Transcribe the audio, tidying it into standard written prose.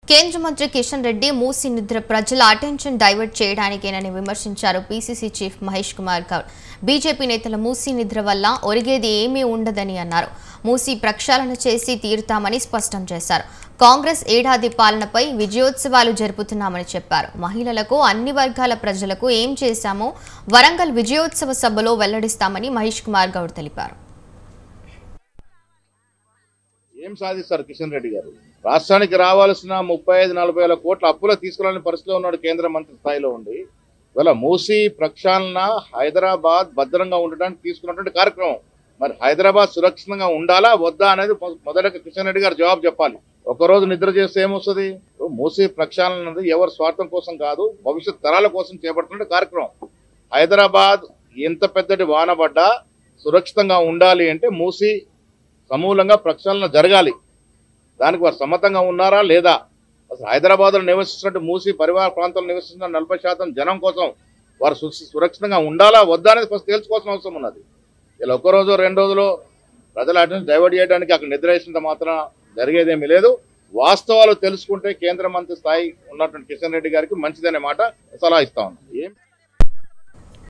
కేంద్ర మంత్రి కిషన్ రెడ్డి మూసీ నిద్ర ప్రజల అటెన్షన్ డైవర్ట్ చేయడానికేనని విమర్శించారు PCC chief Mahesh Kumar Goud. BJP నేతల మూసీ నిద్ర వల్ల ఒరిగేది ఏమీ ఉండదని అన్నారు. మూసీ ప్రక్షాళన చేసి తీరుతామని స్పష్టం చేశారు. కాంగ్రెస్ ఏడాది పాలనపై విజయోత్సవాలు జరుపుతున్నామని చెప్పారు. మహిళలకు అన్ని వర్గాల ప్రజలకు ఏం చేశామో వరంగల్ విజయోత్సవ సభలో వెల్లడిస్తామని మహేష్ కుమార్ గౌడ్ తెలిపారు. ఏం సాధిస్తారు కిషన్ రెడ్డి గారు? రాష్ట్రానికి రావాల్సిన 35-40 వేల కోట్ల అప్పులు తీసుకురాని పరిస్థితిలో ఉన్నాడు కేంద్ర మంత్రి స్థాయిలో ఉండి. ఇవాళ మూసీ ప్రక్షాళన హైదరాబాద్ భద్రంగా ఉండడానికి తీసుకున్నటువంటి కార్యక్రమం. మరి హైదరాబాద్ సురక్షితంగా ఉండాలా వద్దా అనేది మొదటగా కిషన్ రెడ్డి గారు జవాబు చెప్పాలి. ఒకరోజు నిద్ర చేస్తే ఏమొస్తుంది? మూసీ ప్రక్షాళన అనేది ఎవరి స్వార్థం కోసం కాదు, భవిష్యత్ తరాల కోసం చేపడుతున్న కార్యక్రమం. హైదరాబాద్ ఎంత పెద్దటి వాన పడ్డా సురక్షితంగా ఉండాలి అంటే మూసీ సమూలంగా ప్రక్షాళన జరగాలి. దానికి వారు సమ్మతంగా ఉన్నారా లేదా? అసలు హైదరాబాద్లో నివసిస్తున్నట్టు మూసీ పరివార ప్రాంతంలో నివసిస్తున్న 40% జనం కోసం వారు సురక్షితంగా ఉండాలా వద్దా అనేది ఫస్ట్ తేల్చుకోవాల్సిన అవసరం ఉన్నది. ఇలా ఒక్కరోజు 2 రోజులు ప్రజల అటెన్షన్ డైవర్ట్ చేయడానికి అక్కడ నిద్ర వేసినంత మాత్రం జరిగేదేమీ లేదు. వాస్తవాలు తెలుసుకుంటే కేంద్ర మంత్రి స్థాయి ఉన్నటువంటి కిషన్ రెడ్డి గారికి మంచిదనే మాట సలహా ఇస్తా ఉన్నాను.